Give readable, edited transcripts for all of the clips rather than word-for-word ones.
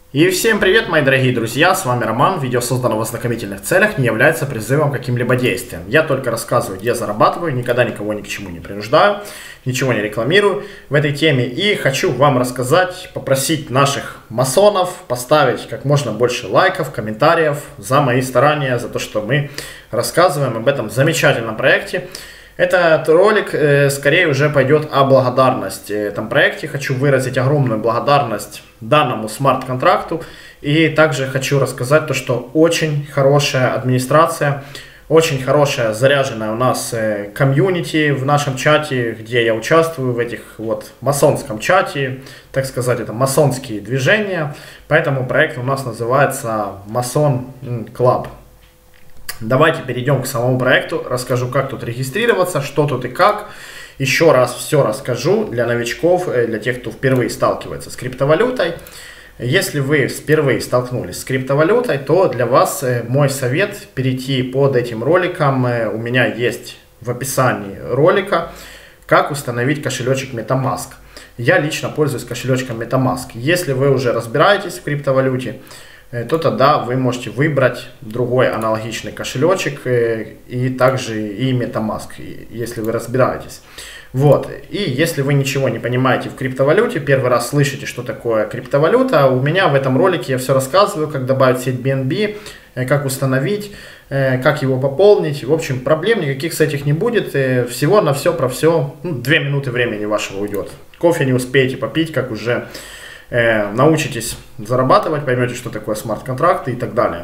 И всем привет, мои дорогие друзья, с вами Роман. Видео создано в ознакомительных целях, не является призывом к каким-либо действиям. Я только рассказываю, где зарабатываю, никогда никого ни к чему не принуждаю, ничего не рекламирую в этой теме. И хочу вам рассказать, попросить наших масонов поставить как можно больше лайков, комментариев за мои старания, за то, что мы рассказываем об этом замечательном проекте. Этот ролик скорее уже пойдет о благодарности этом проекте. Хочу выразить огромную благодарность данному смарт-контракту. И также хочу рассказать то, что очень хорошая администрация, очень хорошая заряженная у нас комьюнити в нашем чате, где я участвую в этих вот масонском чате, так сказать, это масонские движения. Поэтому проект у нас называется Mason Club. Давайте перейдем к самому проекту, расскажу, как тут регистрироваться, что тут и как. Еще раз все расскажу для новичков, для тех, кто впервые сталкивается с криптовалютой. Если вы впервые столкнулись с криптовалютой, то для вас мой совет перейти под этим роликом. У меня есть в описании ролика, как установить кошелечек MetaMask. Я лично пользуюсь кошелечком MetaMask. Если вы уже разбираетесь в криптовалюте, то тогда вы можете выбрать другой аналогичный кошелечек и также и MetaMask, если вы разбираетесь. Вот. И если вы ничего не понимаете в криптовалюте, первый раз слышите, что такое криптовалюта, у меня в этом ролике я все рассказываю, как добавить сеть BNB, как установить, как его пополнить. В общем, проблем никаких с этих не будет. Всего на все про все 2 минуты времени вашего уйдет. Кофе не успеете попить, как уже научитесь зарабатывать, поймете, что такое смарт-контракты и так далее.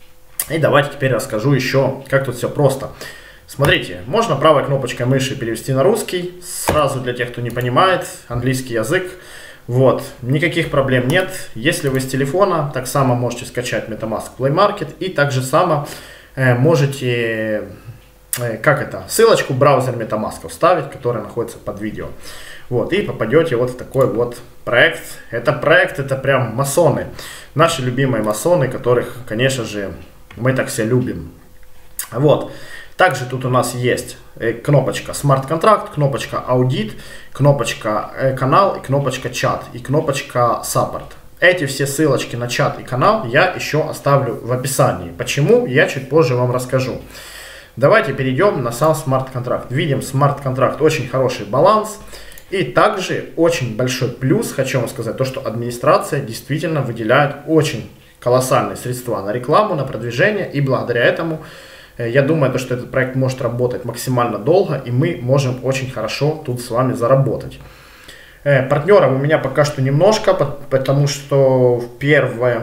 И давайте теперь расскажу еще, как тут все просто. Смотрите, можно правой кнопочкой мыши перевести на русский, сразу для тех, кто не понимает английский язык. Вот, никаких проблем нет. Если вы с телефона, так само можете скачать MetaMask Play Market и также само можете, ссылочку в браузер MetaMask вставить, которая находится под видео. Вот, и попадете вот в такой вот проект. Это прям масоны. Наши любимые масоны, которых, конечно же, мы так все любим. Вот. Также тут у нас есть кнопочка Smart Contract, кнопочка Аудит, кнопочка Канал, и кнопочка Чат, и кнопочка Support. Эти все ссылочки на чат и канал я еще оставлю в описании. Почему, я чуть позже вам расскажу. Давайте перейдем на сам Smart Contract. Видим, Smart Contract очень хороший баланс. И также очень большой плюс, хочу вам сказать, то, что администрация действительно выделяет очень колоссальные средства на рекламу, на продвижение. И благодаря этому, я думаю, что этот проект может работать максимально долго, и мы можем очень хорошо тут с вами заработать. Партнеров у меня пока что немножко, потому что в первое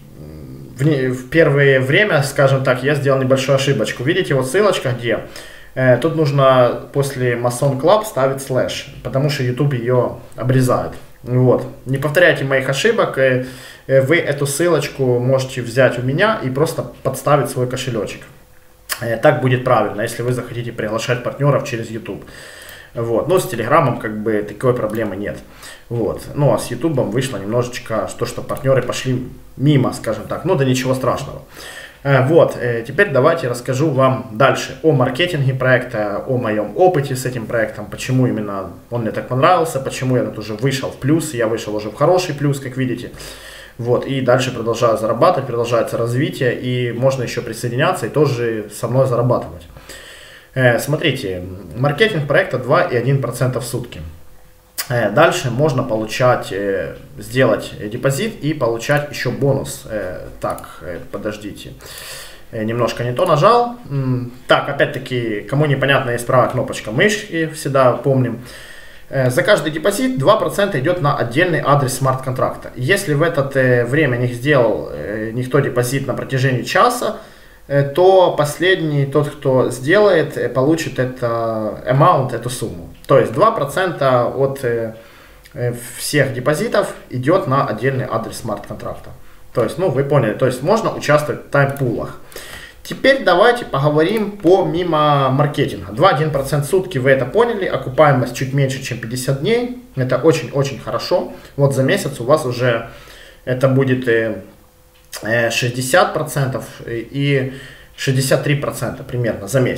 время, скажем так, я сделал небольшую ошибочку. Видите, вот ссылочка где? Тут нужно после Mason Club ставить слэш, потому что YouTube ее обрезает. Вот. Не повторяйте моих ошибок, вы эту ссылочку можете взять у меня и просто подставить свой кошелечек. Так будет правильно, если вы захотите приглашать партнеров через YouTube. Вот. Но с Телеграмом как бы такой проблемы нет. Вот. Ну а с Ютубом вышло немножечко, что партнеры пошли мимо, скажем так. Ну да ничего страшного. Вот, теперь давайте расскажу вам дальше о маркетинге проекта, о моем опыте с этим проектом, почему именно он мне так понравился, почему я тут уже вышел в плюс, я вышел уже в хороший плюс, как видите. Вот, и дальше продолжаю зарабатывать, продолжается развитие, и можно еще присоединяться и тоже со мной зарабатывать. Смотрите, маркетинг проекта 2,1% в сутки. Дальше можно получать, сделать депозит и получать еще бонус. Так, подождите, немножко не то нажал. Так, опять-таки, кому непонятно, есть правая кнопочка мышки, всегда помним. За каждый депозит 2% идет на отдельный адрес смарт-контракта. Если в это время не сделал никто депозит на протяжении часа, то последний, тот, кто сделает, получит эту сумму. То есть 2% от всех депозитов идет на отдельный адрес смарт-контракта. То есть, ну, вы поняли, то есть можно участвовать в тайм-пулах. Теперь давайте поговорим помимо маркетинга. 2,1% в сутки, вы это поняли, окупаемость чуть меньше, чем 50 дней. Это очень-очень хорошо. Вот за месяц у вас уже это будет 60% и 63% примерно за месяц.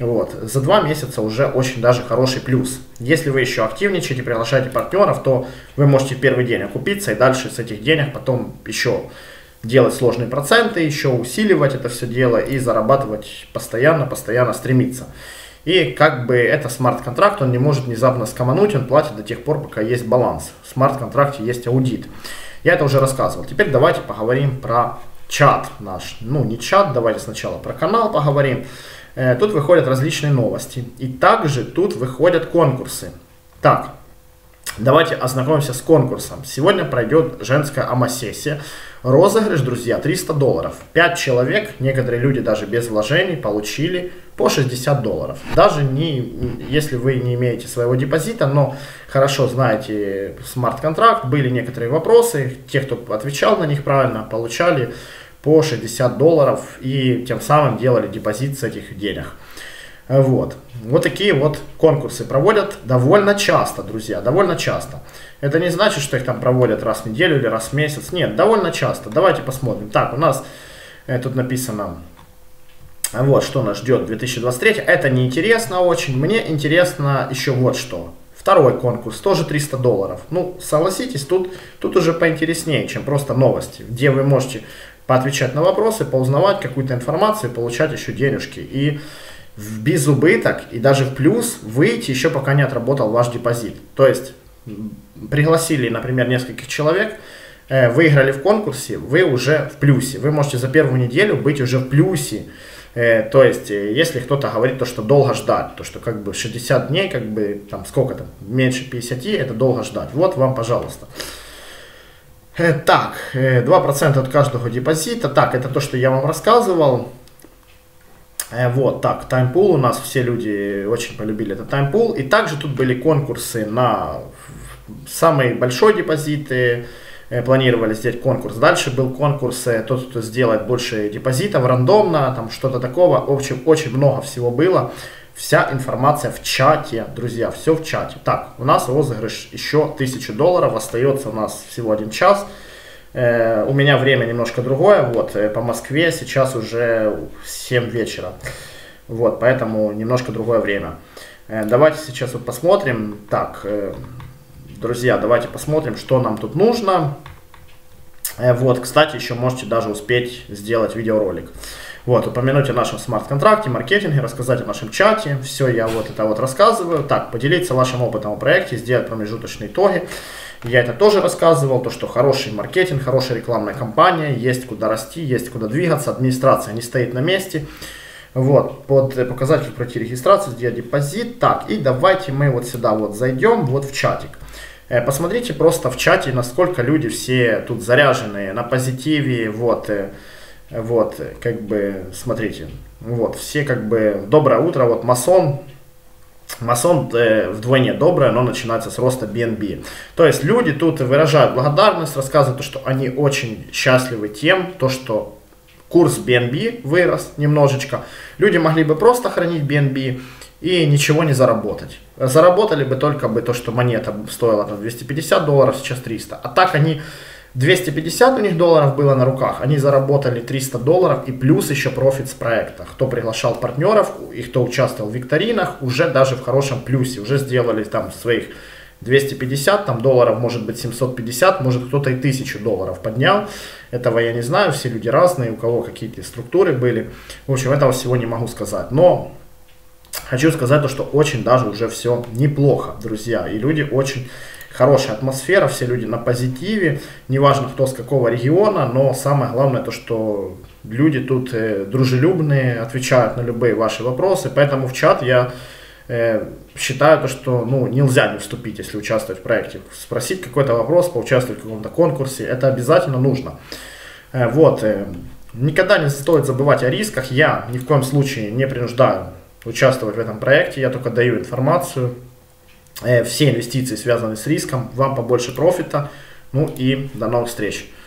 Вот. За 2 месяца уже очень даже хороший плюс. Если вы еще активничаете, приглашаете партнеров, то вы можете в первый день окупиться и дальше с этих денег потом еще делать сложные проценты, еще усиливать это все дело и зарабатывать постоянно стремиться. И как бы это смарт-контракт, он не может внезапно скомануть, он платит до тех пор, пока есть баланс. В смарт-контракте есть аудит. Я это уже рассказывал. Теперь давайте поговорим про чат наш. Ну, не чат, давайте сначала про канал поговорим. Тут выходят различные новости. И также тут выходят конкурсы. Так, давайте ознакомимся с конкурсом. Сегодня пройдет женская АМА-сессия. Розыгрыш, друзья, $300. 5 человек, некоторые люди даже без вложений, получили по $60. Даже если вы не имеете своего депозита, но хорошо знаете смарт-контракт, были некоторые вопросы, те, кто отвечал на них правильно, получали по $60 и тем самым делали депозит с этих денег. Вот такие вот конкурсы проводят довольно часто, друзья, довольно часто. Это не значит, что их там проводят раз в неделю или раз в месяц. Нет, довольно часто. Давайте посмотрим. Так, у нас тут написано, вот что нас ждет 2023. Это неинтересно очень. Мне интересно еще вот что. Второй конкурс, тоже $300. Ну, согласитесь, тут уже поинтереснее, чем просто новости, где вы можете поотвечать на вопросы, поузнавать какую-то информацию, получать еще денежки. И в безубыток, и даже в плюс выйти еще пока не отработал ваш депозит. То есть пригласили, например, нескольких человек, выиграли в конкурсе, вы уже в плюсе. Вы можете за первую неделю быть уже в плюсе. То есть, если кто-то говорит, то, что долго ждать, то, что как бы 60 дней, как бы там сколько там, меньше 50, это долго ждать. Вот вам, пожалуйста. Так, 2% от каждого депозита. Так, это то, что я вам рассказывал. Вот, так, таймпул у нас, все люди очень полюбили этот таймпул. И также тут были конкурсы на самые большой депозиты, планировали сделать конкурс. Дальше был конкурс, тот, кто сделает больше депозитов, рандомно, там что-то такого. В общем, очень много всего было. Вся информация в чате, друзья, все в чате. Так, у нас розыгрыш еще $1000, остается у нас всего 1 час. У меня время немножко другое, вот, по Москве сейчас уже 7 вечера, вот, поэтому немножко другое время. Давайте сейчас вот посмотрим, так, друзья, давайте посмотрим, что нам тут нужно. Вот, кстати, еще можете даже успеть сделать видеоролик. Вот, упомянуть о нашем смарт-контракте, маркетинге, рассказать о нашем чате. Все, я вот это вот рассказываю. Так, поделиться вашим опытом в проекте, сделать промежуточные итоги. Я это тоже рассказывал, то, что хороший маркетинг, хорошая рекламная кампания, есть куда расти, есть куда двигаться, администрация не стоит на месте. Вот, под показатель пройти регистрацию, сделать депозит. Так, и давайте мы вот сюда вот зайдем, вот в чатик. Посмотрите просто в чате, насколько люди все тут заряженные на позитиве, вот, как бы, смотрите, вот, все как бы, доброе утро, вот, масон вдвойне доброе, но начинается с роста BNB. То есть люди тут выражают благодарность, рассказывают, что они очень счастливы тем, то, что курс BNB вырос немножечко. Люди могли бы просто хранить BNB и ничего не заработать. Заработали бы только бы то, что монета стоила там $250, сейчас 300. А так они 250 у них долларов было на руках, они заработали $300 и плюс еще профит с проекта. Кто приглашал партнеров и кто участвовал в викторинах, уже даже в хорошем плюсе, уже сделали там своих 250 там, долларов, может быть 750, может кто-то и $1000 поднял. Этого я не знаю, все люди разные, у кого какие-то структуры были. В общем, этого всего не могу сказать. Но хочу сказать то, что очень даже уже все неплохо, друзья. И люди очень... Хорошая атмосфера, все люди на позитиве, неважно кто с какого региона, но самое главное то, что люди тут дружелюбные, отвечают на любые ваши вопросы, поэтому в чат я считаю то, что нельзя не вступить, если участвовать в проекте, спросить какой-то вопрос, поучаствовать в каком-то конкурсе, это обязательно нужно. Вот, никогда не стоит забывать о рисках, я ни в коем случае не принуждаю участвовать в этом проекте, я только даю информацию. Все инвестиции связаны с риском, вам побольше профита, ну и до новых встреч.